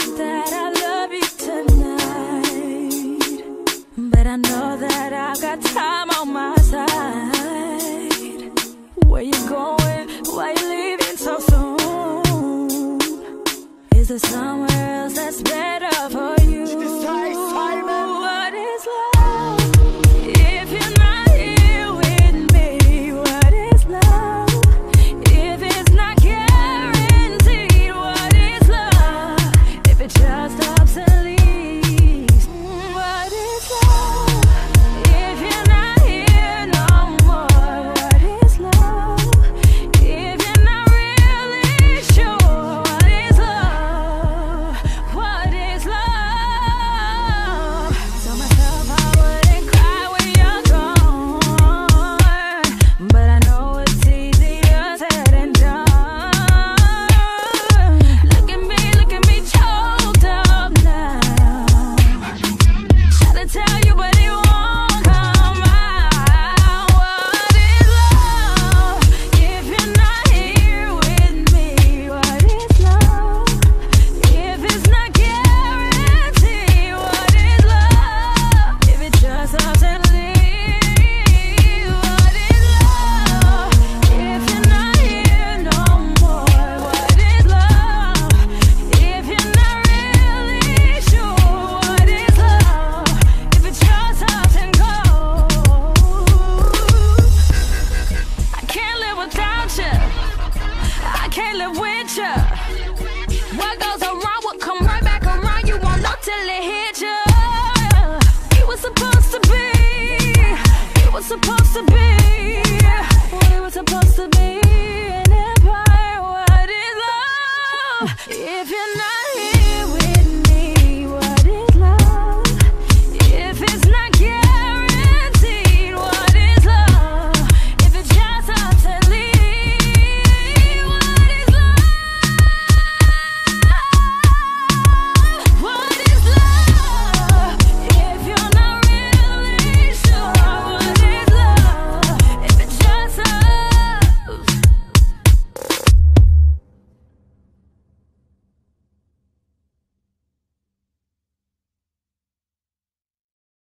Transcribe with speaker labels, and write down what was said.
Speaker 1: that I love you tonight, but I know that I've got time on my side. Where you going? Why you leaving so soon? Is there somewhere else that's better for you? What is love? If you're not here with me, what is love? If it's not guaranteed, what is love? If it just stops and leaves, what is love? If you're not here no more, what is love? If you're not really sure, what is love? What is love? Tell myself I wouldn't cry when you're gone, but I know it's easier said than done. Look at me choked up now. Try to tell you, but it won't come out. What is love? If you're not here with me, what is love? If it's not guaranteed, what is love? If it just doesn't leave, what is love? If you're not here no more, what is love? If you're not really sure, what is love? If it just doesn't go, I can't live without you. I can't live with you. What goes around will come right back around. You won't know till it hits you. It was supposed to be. It was supposed to be.